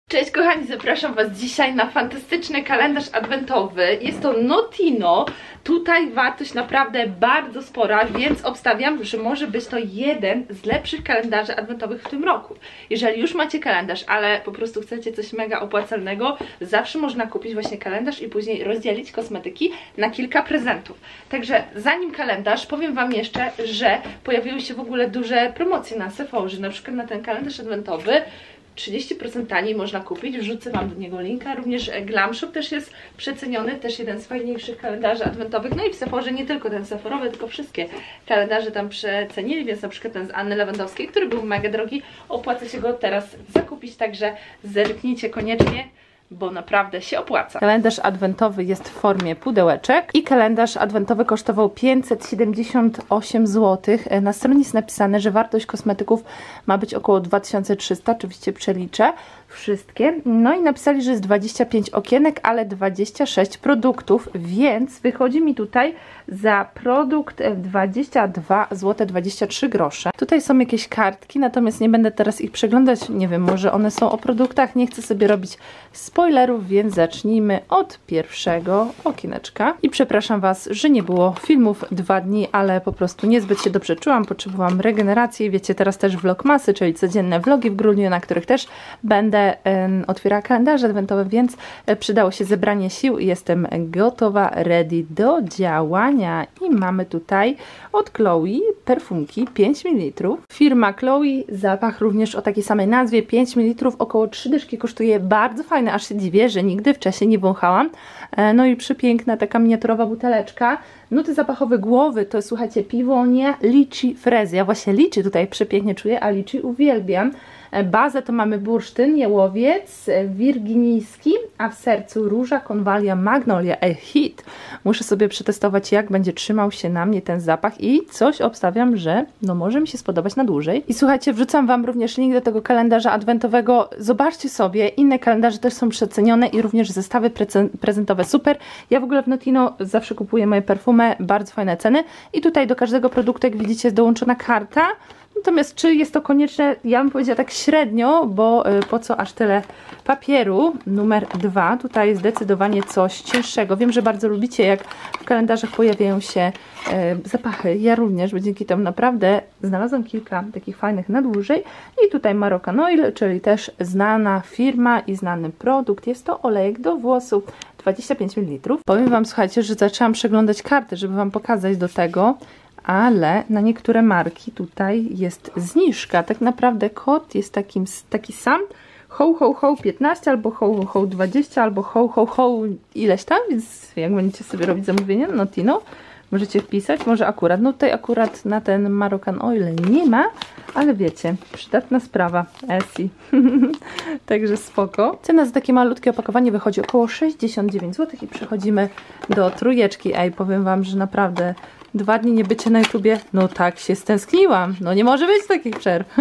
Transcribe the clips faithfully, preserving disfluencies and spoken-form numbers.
Cześć kochani, zapraszam Was dzisiaj na fantastyczny kalendarz adwentowy. Jest to Notino. Tutaj wartość naprawdę bardzo spora, więc obstawiam, że może być to jeden z lepszych kalendarzy adwentowych w tym roku. Jeżeli już macie kalendarz, ale po prostu chcecie coś mega opłacalnego, zawsze można kupić właśnie kalendarz i później rozdzielić kosmetyki na kilka prezentów. Także zanim kalendarz, powiem Wam jeszcze, że pojawiły się w ogóle duże promocje na Sephorze, na przykład na ten kalendarz adwentowy. trzydzieści procent taniej można kupić, wrzucę Wam do niego linka, również Glam Shop też jest przeceniony, też jeden z fajniejszych kalendarzy adwentowych, no i w Sephorze nie tylko ten sephorowy, tylko wszystkie kalendarze tam przecenili, więc na przykład ten z Anny Lewandowskiej, który był mega drogi, opłaca się go teraz zakupić, także zerknijcie koniecznie, bo naprawdę się opłaca. Kalendarz adwentowy jest w formie pudełeczek i kalendarz adwentowy kosztował pięćset siedemdziesiąt osiem złotych. Na stronie jest napisane, że wartość kosmetyków ma być około dwa tysiące trzysta, oczywiście przeliczę wszystkie. No i napisali, że jest dwadzieścia pięć okienek, ale dwadzieścia sześć produktów, więc wychodzi mi tutaj za produkt dwadzieścia dwa złote dwadzieścia trzy grosze. Tutaj są jakieś kartki, natomiast nie będę teraz ich przeglądać, nie wiem, może one są o produktach, nie chcę sobie robić spoilerów, więc zacznijmy od pierwszego okieneczka. I przepraszam Was, że nie było filmów dwa dni, ale po prostu niezbyt się dobrze czułam, potrzebowałam regeneracji. Wiecie, teraz też vlogmasy, czyli codzienne vlogi w grudniu, na których też będę um, otwierała kalendarze adwentowe, więc przydało się zebranie sił i jestem gotowa, ready do działania. I mamy tutaj od Chloe perfumki pięć mililitrów. Firma Chloe, zapach również o takiej samej nazwie, pięć mililitrów, około trzy dyszki kosztuje, bardzo fajne, aż się dziwię, że nigdy wcześniej nie wąchałam. No i przepiękna taka miniaturowa buteleczka. Nuty zapachowe głowy to, słuchajcie, piwonia, liczy, frezja. Właśnie liczy tutaj przepięknie czuję, a liczy uwielbiam. Bazę to mamy bursztyn, jałowiec, wirginijski, a w sercu róża, konwalia, magnolia, a hit. Muszę sobie przetestować, jak będzie trzymał się na mnie ten zapach i coś obstawiam, że no może mi się spodobać na dłużej. I słuchajcie, wrzucam Wam również link do tego kalendarza adwentowego. Zobaczcie sobie, inne kalendarze też są przecenione i również zestawy prezentowe super. Ja w ogóle w Notino zawsze kupuję moje perfumy, bardzo fajne ceny i tutaj do każdego produktu, jak widzicie, jest dołączona karta. Natomiast czy jest to konieczne? Ja bym powiedziała tak średnio, bo y, po co aż tyle papieru? Numer dwa. Tutaj jest zdecydowanie coś cięższego. Wiem, że bardzo lubicie, jak w kalendarzach pojawiają się y, zapachy. Ja również, bo dzięki temu naprawdę znalazłam kilka takich fajnych na dłużej. I tutaj Moroccan Oil, czyli też znana firma i znany produkt. Jest to olejek do włosów. dwadzieścia pięć mililitrów. Powiem Wam, słuchajcie, że zaczęłam przeglądać karty, żeby Wam pokazać do tego, ale na niektóre marki tutaj jest zniżka. Tak naprawdę kod jest takim, taki sam. Ho, ho, ho piętnaście, albo ho, ho, ho dwadzieścia, albo ho, ho, ho ileś tam, więc jak będziecie sobie robić zamówienie na Notino, możecie wpisać, może akurat, no tutaj akurat na ten Moroccan Oil nie ma, ale wiecie, przydatna sprawa, Essie. Także spoko. Cena za takie malutkie opakowanie wychodzi około sześćdziesiąt dziewięć złotych i przechodzimy do trójeczki. Ej, powiem Wam, że naprawdę dwa dni nie bycie na YouTubie, no tak się stęskniłam, no nie może być takich przerw.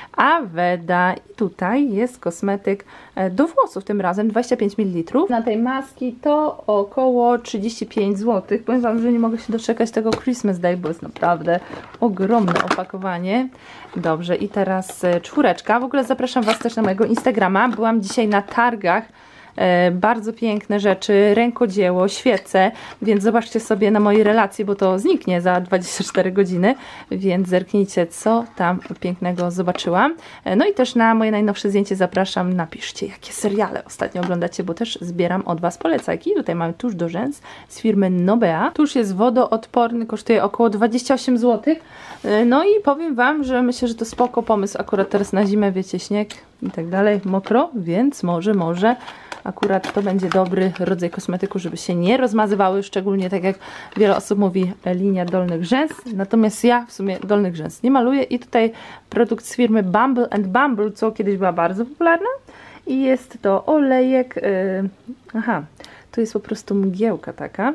Aveda i tutaj jest kosmetyk do włosów, tym razem dwadzieścia pięć mililitrów. Na tej maski to około trzydzieści pięć złotych. Powiem Wam, że nie mogę się doczekać tego Christmas Day, bo jest naprawdę ogromne opakowanie. Dobrze, i teraz czwóreczka. W ogóle zapraszam Was też na mojego Instagrama. Byłam dzisiaj na targach. E, bardzo piękne rzeczy, rękodzieło, świece, więc zobaczcie sobie na mojej relacji, bo to zniknie za dwadzieścia cztery godziny, więc zerknijcie, co tam pięknego zobaczyłam. E, no i też na moje najnowsze zdjęcie zapraszam, napiszcie, jakie seriale ostatnio oglądacie, bo też zbieram od Was polecajki. Tutaj mamy tusz do rzęs z firmy Nobea. Tusz jest wodoodporny, kosztuje około dwadzieścia osiem złotych. E, no i powiem Wam, że myślę, że to spoko pomysł, akurat teraz na zimę, wiecie, śnieg i tak dalej, mokro, więc może, może akurat to będzie dobry rodzaj kosmetyku, żeby się nie rozmazywały, szczególnie tak jak wiele osób mówi, linia dolnych rzęs. Natomiast ja w sumie dolnych rzęs nie maluję i tutaj produkt z firmy Bumble and Bumble, co kiedyś była bardzo popularna i jest to olejek, yy, aha, to jest po prostu mgiełka taka,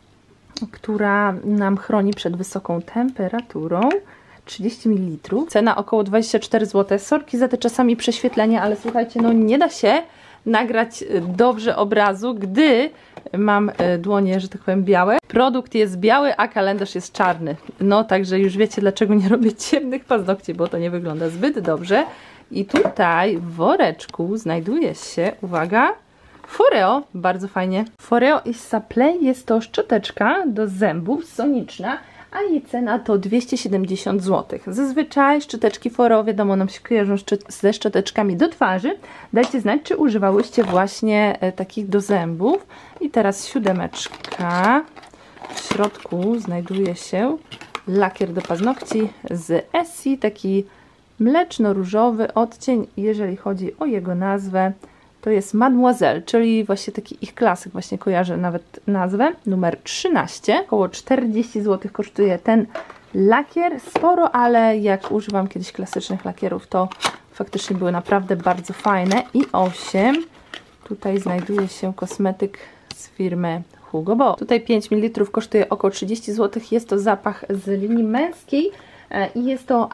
która nam chroni przed wysoką temperaturą. trzydzieści mililitrów, cena około dwadzieścia cztery złote. Sorki za te czasami prześwietlenia, ale słuchajcie, no nie da się nagrać dobrze obrazu, gdy mam dłonie, że tak powiem, białe. Produkt jest biały, a kalendarz jest czarny. No także już wiecie, dlaczego nie robię ciemnych paznokci, bo to nie wygląda zbyt dobrze. I tutaj w woreczku znajduje się, uwaga, Foreo, bardzo fajnie. Foreo Issaplay jest to szczoteczka do zębów soniczna, a jej cena to dwieście siedemdziesiąt złotych. Zazwyczaj szczoteczki Foreo, wiadomo, nam się kojarzą ze szczoteczkami do twarzy. Dajcie znać, czy używałyście właśnie e, takich do zębów. I teraz siódemeczka. W środku znajduje się lakier do paznokci z Essie, taki mleczno-różowy odcień, jeżeli chodzi o jego nazwę. To jest Mademoiselle, czyli właśnie taki ich klasyk, właśnie kojarzę nawet nazwę, numer trzynaście. Około czterdzieści złotych kosztuje ten lakier. Sporo, ale jak używam kiedyś klasycznych lakierów, to faktycznie były naprawdę bardzo fajne. I osiem. Tutaj znajduje się kosmetyk z firmy Hugo Boss. Tutaj pięć mililitrów kosztuje około trzydzieści złotych. Jest to zapach z linii męskiej. I jest to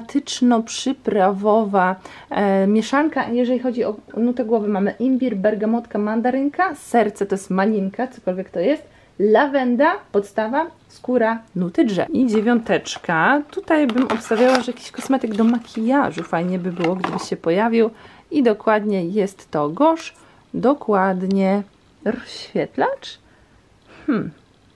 aromatyczno-przyprawowa e, mieszanka. Jeżeli chodzi o nutę głowy, mamy imbir, bergamotka, mandarynka, serce to jest malinka, cokolwiek to jest, lawenda, podstawa, skóra, nuty drzew. I dziewiąteczka. Tutaj bym obstawiała, że jakiś kosmetyk do makijażu fajnie by było, gdyby się pojawił. I dokładnie jest to Gosh, dokładnie rozświetlacz. Hmm.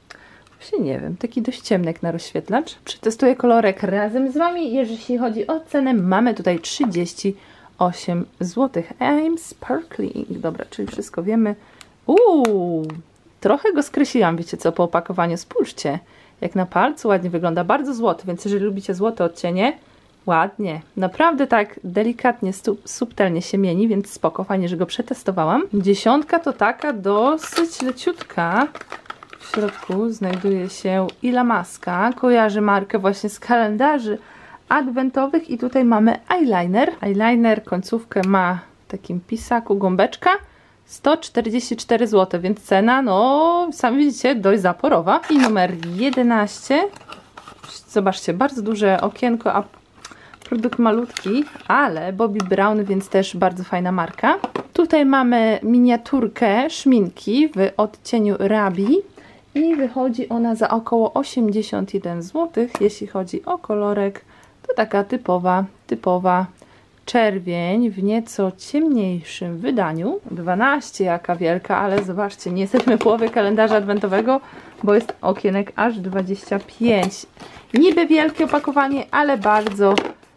Nie wiem, taki dość ciemny jak na rozświetlacz. Przetestuję kolorek razem z Wami. Jeżeli chodzi o cenę, mamy tutaj trzydzieści osiem złotych. I'm sparkling. Dobra, czyli wszystko wiemy. Uuu, trochę go skreśliłam, wiecie co, po opakowaniu. Spójrzcie, jak na palcu ładnie wygląda. Bardzo złoty, więc jeżeli lubicie złote odcienie, ładnie. Naprawdę tak delikatnie, subtelnie się mieni, więc spoko, fajnie, że go przetestowałam. Dziesiątka to taka dosyć leciutka. W środku znajduje się Ilamaska. Kojarzy markę właśnie z kalendarzy adwentowych. I tutaj mamy eyeliner. Eyeliner końcówkę ma w takim pisaku, gąbeczka. sto czterdzieści cztery złote, więc cena, no sami widzicie, dość zaporowa. I numer jedenaście. Zobaczcie, bardzo duże okienko, a produkt malutki, ale Bobbi Brown, więc też bardzo fajna marka. Tutaj mamy miniaturkę szminki w odcieniu Rabi. I wychodzi ona za około osiemdziesiąt jeden złotych. Jeśli chodzi o kolorek, to taka typowa, typowa czerwień w nieco ciemniejszym wydaniu. dwanaście, jaka wielka, ale zobaczcie, nie jesteśmy w połowie kalendarza adwentowego, bo jest okienek aż dwadzieścia pięć. Niby wielkie opakowanie, ale bardzo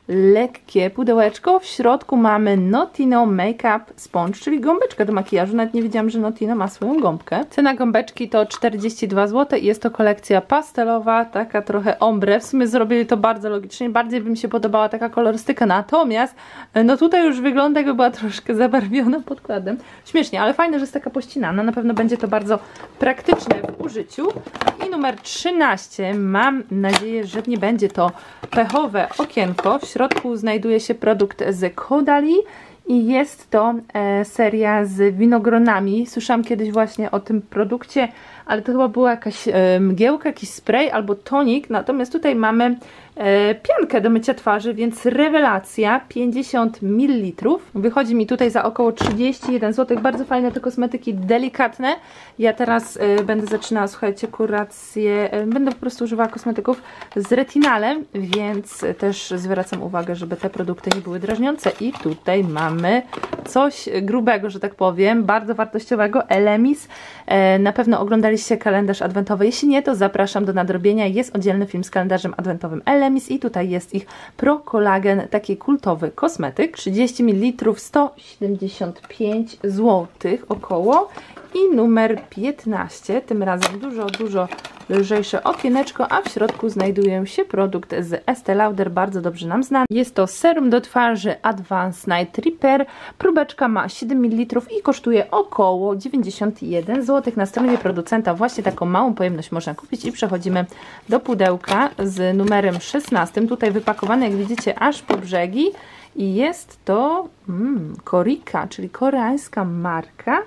lekkie pudełeczko. W środku mamy Notino Makeup Sponge, czyli gąbeczkę do makijażu. Nawet nie wiedziałam, że Notino ma swoją gąbkę. Cena gąbeczki to czterdzieści dwa złote i jest to kolekcja pastelowa, taka trochę ombre. W sumie zrobili to bardzo logicznie. Bardziej by mi się podobała taka kolorystyka. Natomiast no tutaj już wygląda, jakby była troszkę zabarwiona podkładem. Śmiesznie, ale fajne, że jest taka pościnana. Na pewno będzie to bardzo praktyczne w użyciu. I numer trzynaście. Mam nadzieję, że nie będzie to pechowe okienko. W środku znajduje się produkt z Caudalie i jest to e, seria z winogronami. Słyszałam kiedyś właśnie o tym produkcie, ale to chyba była jakaś e, mgiełka, jakiś spray albo tonik. Natomiast tutaj mamy e, piankę do mycia twarzy, więc rewelacja, pięćdziesiąt mililitrów. Wychodzi mi tutaj za około trzydzieści jeden złotych. Bardzo fajne te kosmetyki, delikatne. Ja teraz e, będę zaczynała, słuchajcie, kurację, e, będę po prostu używała kosmetyków z retinalem, więc też zwracam uwagę, żeby te produkty nie były drażniące. I tutaj mamy coś grubego, że tak powiem, bardzo wartościowego, Elemis. E, na pewno oglądaliście kalendarz adwentowy. Jeśli nie, to zapraszam do nadrobienia. Jest oddzielny film z kalendarzem adwentowym Elemis i tutaj jest ich Pro Collagen, taki kultowy kosmetyk. trzydzieści mililitrów, sto siedemdziesiąt pięć złotych około. I numer piętnaście, tym razem dużo, dużo lżejsze okieneczko, a w środku znajduje się produkt z Estée Lauder, bardzo dobrze nam znany. Jest to serum do twarzy Advanced Night Repair. Próbeczka ma siedem mililitrów i kosztuje około dziewięćdziesiąt jeden złotych. Na stronie producenta właśnie taką małą pojemność można kupić i przechodzimy do pudełka z numerem szesnastym. Tutaj wypakowane, jak widzicie, aż po brzegi i jest to mm, Korika, czyli koreańska marka.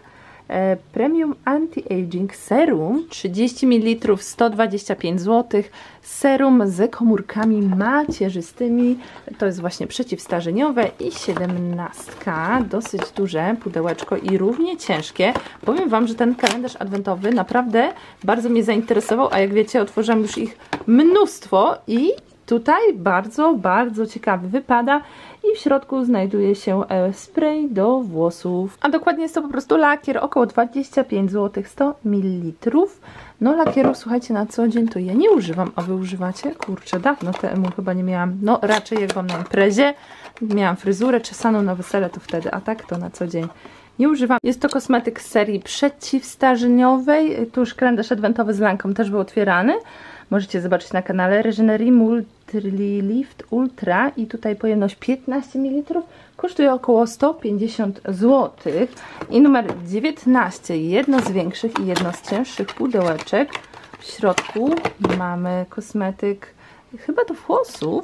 Premium Anti-Aging Serum, trzydzieści mililitrów, sto dwadzieścia pięć złotych. Serum z komórkami macierzystymi, to jest właśnie przeciwstarzeniowe. I siedemnastka, dosyć duże pudełeczko i równie ciężkie. Powiem Wam, że ten kalendarz adwentowy naprawdę bardzo mnie zainteresował, a jak wiecie, otworzyłam już ich mnóstwo i tutaj bardzo, bardzo ciekawy wypada i w środku znajduje się spray do włosów, a dokładnie jest to po prostu lakier, około dwadzieścia pięć złotych, sto mililitrów. No lakierów, słuchajcie, na co dzień to ja nie używam, a wy używacie? Kurczę, dawno temu chyba nie miałam, no raczej jak byłam na imprezie, miałam fryzurę czesaną na wesele, to wtedy, a tak to na co dzień nie używam. Jest to kosmetyk z serii przeciwstarzeniowej, tu już kalendarz adwentowy z Lancome też był otwierany. Możecie zobaczyć na kanale Regenery Multi-Lift Ultra i tutaj pojemność piętnaście mililitrów, kosztuje około sto pięćdziesiąt złotych. I numer dziewiętnaście, jedno z większych i jedno z cięższych pudełeczek. W środku mamy kosmetyk chyba do włosów.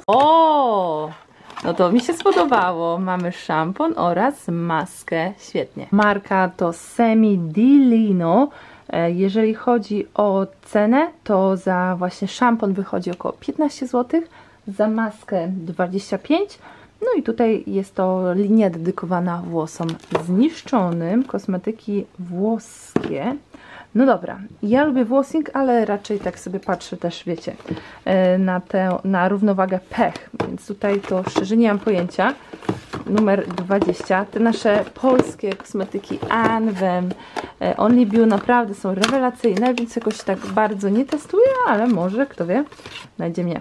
O! No to mi się spodobało. Mamy szampon oraz maskę. Świetnie. Marka to Semi Di Lino. Jeżeli chodzi o cenę, to za właśnie szampon wychodzi około piętnaście złotych, za maskę dwadzieścia pięć. No i tutaj jest to linia dedykowana włosom zniszczonym, kosmetyki włoskie. No dobra, ja lubię włosing, ale raczej tak sobie patrzę też, wiecie, na tę, na równowagę pH, więc tutaj to szczerze nie mam pojęcia. Numer dwadzieścia, te nasze polskie kosmetyki Anwem, Only Bio naprawdę są rewelacyjne, więc jakoś tak bardzo nie testuję, ale może, kto wie, znajdzie mnie.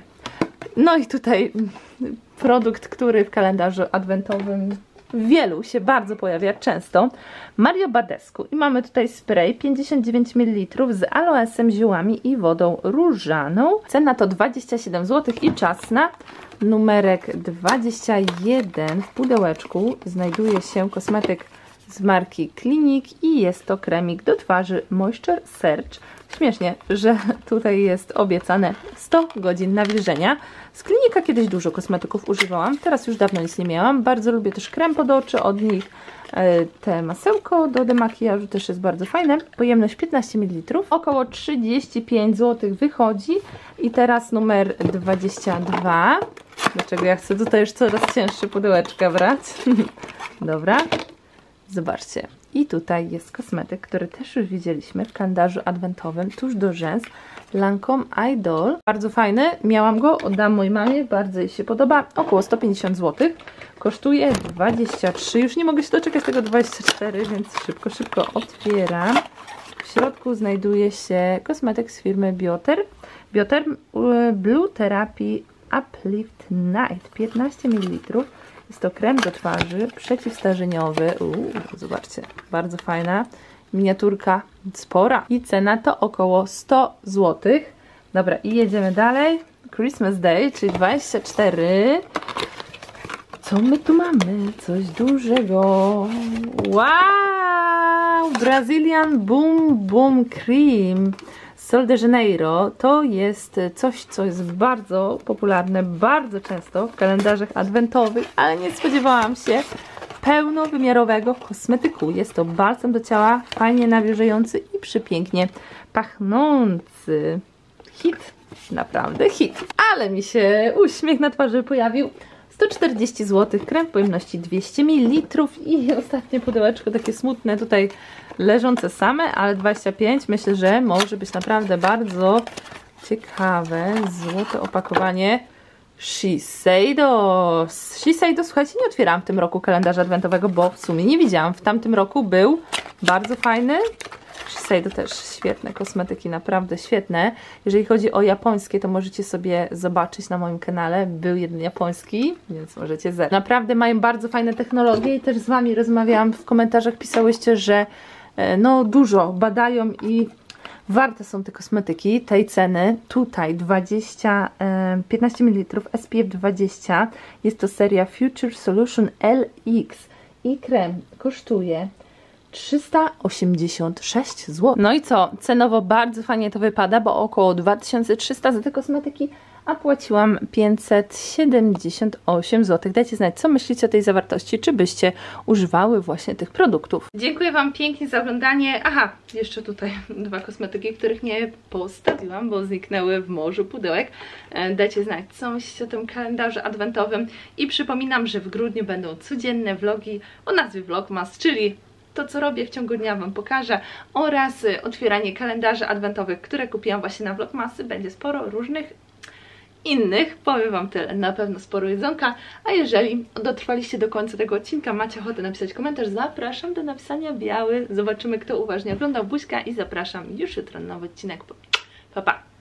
No i tutaj produkt, który w kalendarzu adwentowym wielu się bardzo pojawia, często, Mario Badescu. I mamy tutaj spray pięćdziesiąt dziewięć mililitrów z aloesem, ziołami i wodą różaną. Cena to dwadzieścia siedem złotych i czas na numerek dwadzieścia jeden. W pudełeczku znajduje się kosmetyk z marki Clinique i jest to kremik do twarzy Moisture Search. Śmiesznie, że tutaj jest obiecane sto godzin nawilżenia. Z Clinique'a kiedyś dużo kosmetyków używałam, teraz już dawno nic nie miałam. Bardzo lubię też krem pod oczy, od nich te masełko do demakijażu też jest bardzo fajne. Pojemność piętnaście mililitrów, około trzydzieści pięć złotych wychodzi. I teraz numer dwadzieścia dwa. Dlaczego ja chcę tutaj już coraz cięższe pudełeczka brać? Dobra. Zobaczcie. I tutaj jest kosmetyk, który też już widzieliśmy w kalendarzu adwentowym, tuż do rzęs, Lancome Idol. Bardzo fajny, miałam go, oddam mojej mamie, bardzo jej się podoba, około sto pięćdziesiąt złotych. Kosztuje dwadzieścia trzy, już nie mogę się doczekać tego dwadzieścia cztery, więc szybko, szybko otwieram. W środku znajduje się kosmetyk z firmy Bioter. Bioter Blue Therapy Uplift Night, piętnaście mililitrów. Jest to krem do twarzy przeciwstarzeniowy. Uuu, zobaczcie, bardzo fajna. Miniaturka spora. I cena to około sto złotych. Dobra, i jedziemy dalej. Christmas Day, czyli dwadzieścia cztery. Co my tu mamy? Coś dużego. Wow! Brazilian Boom Boom Cream Sol de Janeiro. To jest coś, co jest bardzo popularne, bardzo często w kalendarzach adwentowych, ale nie spodziewałam się pełnowymiarowego kosmetyku. Jest to balsam do ciała, fajnie nawilżający i przepięknie pachnący. Hit, naprawdę hit. Ale mi się uśmiech na twarzy pojawił. sto czterdzieści złotych, krem w pojemności dwieście mililitrów i ostatnie pudełeczko, takie smutne tutaj leżące same, ale dwadzieścia pięć, myślę, że może być naprawdę bardzo ciekawe. Złote opakowanie Shiseido. Shiseido, słuchajcie, nie otwierałam w tym roku kalendarza adwentowego, bo w sumie nie widziałam. W tamtym roku był bardzo fajny. Shiseido też świetne kosmetyki, naprawdę świetne. Jeżeli chodzi o japońskie, to możecie sobie zobaczyć na moim kanale. Był jeden japoński, więc możecie zerknąć. Naprawdę mają bardzo fajne technologie i też z Wami rozmawiałam, w komentarzach pisałyście, że no dużo badają i warte są te kosmetyki tej ceny. Tutaj dwadzieścia, piętnaście mililitrów, S P F dwadzieścia. Jest to seria Future Solution L X i krem kosztuje trzysta osiemdziesiąt sześć złotych. No i co? Cenowo bardzo fajnie to wypada, bo około dwa tysiące trzysta za te kosmetyki, a płaciłam pięćset siedemdziesiąt osiem złotych. Dajcie znać, co myślicie o tej zawartości, czy byście używały właśnie tych produktów. Dziękuję Wam pięknie za oglądanie. Aha, jeszcze tutaj dwa kosmetyki, których nie postawiłam, bo zniknęły w morzu pudełek. Dajcie znać, co myślicie o tym kalendarzu adwentowym i przypominam, że w grudniu będą codzienne vlogi o nazwie Vlogmas, czyli to, co robię w ciągu dnia Wam pokażę, oraz otwieranie kalendarzy adwentowych, które kupiłam właśnie na Vlogmasy. Będzie sporo różnych innych. Powiem wam tyle, na pewno sporo jedzonka, a jeżeli dotrwaliście do końca tego odcinka, macie ochotę napisać komentarz, zapraszam do napisania biały. Zobaczymy, kto uważnie oglądał. Buźka i zapraszam już jutro na nowy odcinek. Pa, pa!